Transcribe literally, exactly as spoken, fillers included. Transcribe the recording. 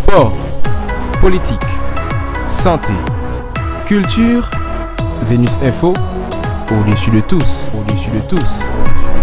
Sport, politique, santé, culture, Vénus Info, au-dessus de tous, au-dessus de tous.